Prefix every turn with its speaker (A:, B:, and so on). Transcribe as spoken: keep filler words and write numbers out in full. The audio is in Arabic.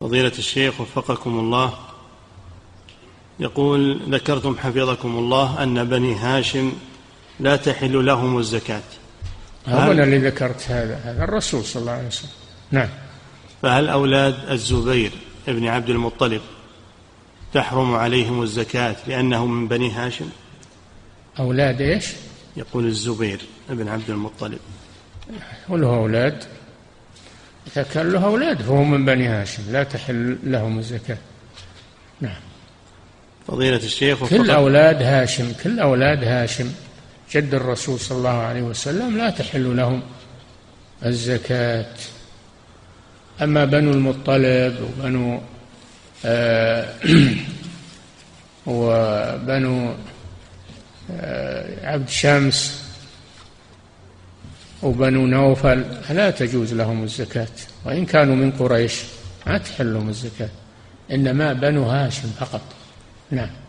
A: فضيلة الشيخ وفقكم الله، يقول: ذكرتم حفظكم الله أن بني هاشم لا تحل لهم الزكاة.
B: هذا اللي ذكرت، هذا هذا الرسول صلى الله عليه وسلم. نعم.
A: فهل أولاد الزبير ابن عبد المطلب تحرم عليهم الزكاة لأنهم من بني هاشم؟
B: أولاد إيش؟
A: يقول الزبير ابن عبد المطلب
B: وله أولاد، إذا كان له أولاد فهم من بني هاشم لا تحل لهم الزكاة. نعم.
A: فضيلة الشيخ،
B: كل أولاد هاشم كل أولاد هاشم جد الرسول صلى الله عليه وسلم لا تحل لهم الزكاة. أما بنو المطلب وبنو آه وبنو آه عبد شمس وبنو نوفل لا تجوز لهم الزكاة، وإن كانوا من قريش ما تحل لهم الزكاة، إنما بنو هاشم فقط. نعم.